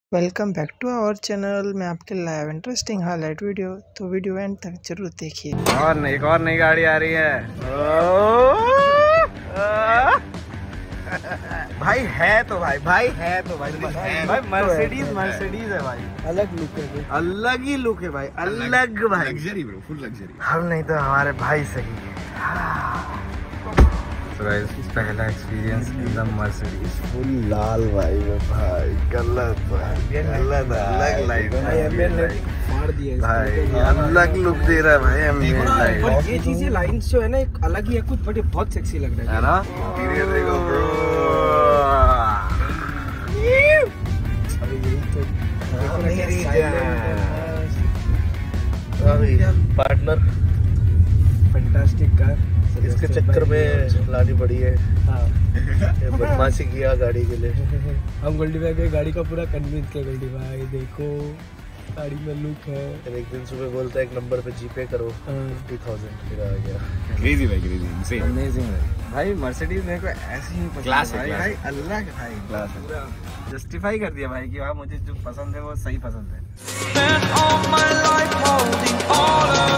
Welcome back to our channel. मैं आपके live interesting highlight video, तो वीडियो एंड तक जरूर देखिए। और एक और नई गाड़ी आ रही है भाई है तो भाई मर्सिडीज है भाई। अलग लुक है, अलग ही लुक है भाई, अलग भाई, लग्जरी ब्रो, फुल लग्जरी। हम नहीं तो हमारे भाई सही है। पहला एक्सपीरियंस एकदम मर्सिडीज फुल लाल भाई गलत अलग लाइफ मार दिया भाई, अलग लुक दे रहा है भाई हमें। और ये चीजें लाइंस जो है ना, एक अलग ही है कुछ, बट ये बहुत सेक्सी लग रहा है ना। इंटीरियर देखो ब्रो, पार्टनर फैंटास्टिक कार। इसके चक्कर में लानी पड़ी है। हाँ। ये बदमाशी किया गाड़ी के लिए। हम गोल्डी भाई को गाड़ी का पूरा कन्विंस किया। गोल्डी भाई देखो गाड़ी में लुक है। फिर एक दिन सुबह बोलता है एक नंबर पे जीपे करो 50,000, फिर आ गया। क्रेजी भाई, क्रेजी, इनसे अमेजिंग भाई। मर्सिडीज मेरे को ऐसी ही पसंद है भाई, अलग भाई, क्लास है। जस्टिफाई कर दिया भाई कि हाँ मुझे जो पसंद है वो सही पसंद है।